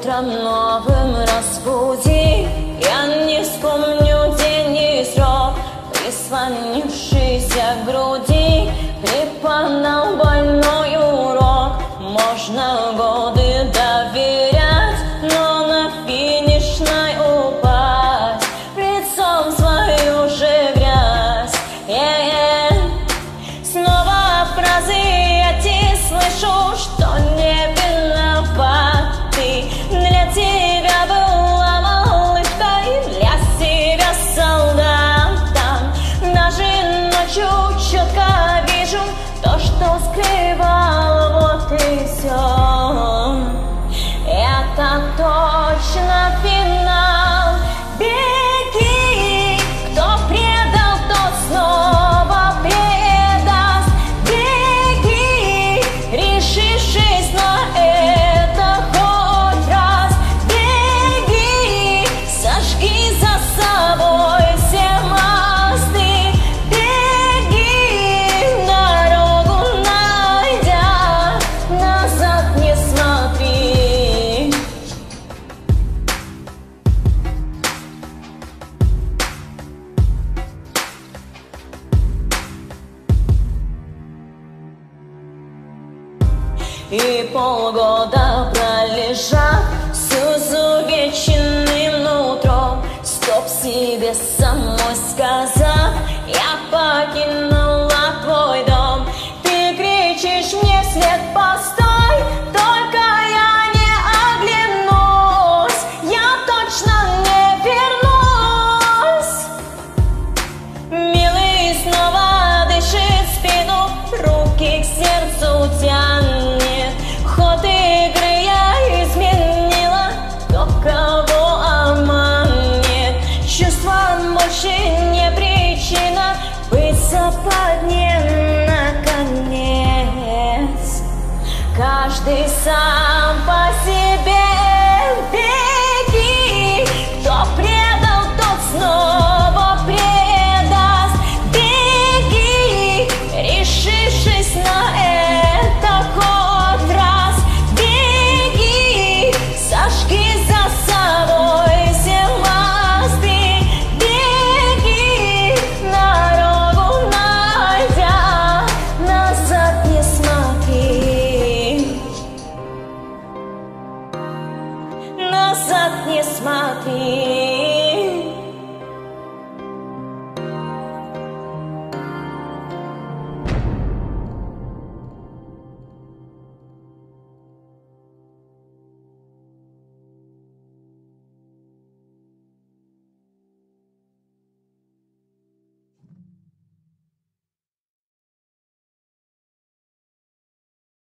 утром новым разбуди. Я не вспомню день и срок, прислонившийся к груди, преподал больной урок. Можно годы доверять, но на финишной упасть лицом в свою же грязь. Снова фразы эти слышу, что не виноват ты. Для тебя была малышкой, для себя солдатом. Даже ночью четко вижу то, что скрывал, вот и все. Это точно финал. Беги, кто предал, тот снова предаст. Беги, решившись на это хоть раз. Беги, сожги за собой все мосты. Беги, дорогу найдя, назад не смотри. И полгода пролежав с изувеченным нутром, стоп себе самой сказав, я покинула твой дом. Ты кричишь мне вслед: постой, только я не оглянусь, я точно не вернусь. Милый снова дышит в спину, руки к сердцу тянет. Ход игры я изменила, кто кого обманет. Чувства больше не причина быть западнен наконец. Каждый сам по себе. Беги, кто предал, тот снова предаст. Беги, решившись на это хоть раз. Беги, сожги за собой все мосты. Беги, дорогу найдя, назад не смотри. Назад не смотри.